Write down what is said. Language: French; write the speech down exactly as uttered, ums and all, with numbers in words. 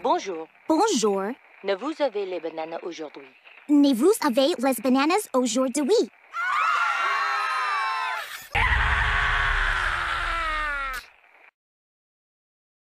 Bonjour. Bonjour. Ne vous avez les bananes aujourd'hui? Ne vous avez les bananas aujourd'hui?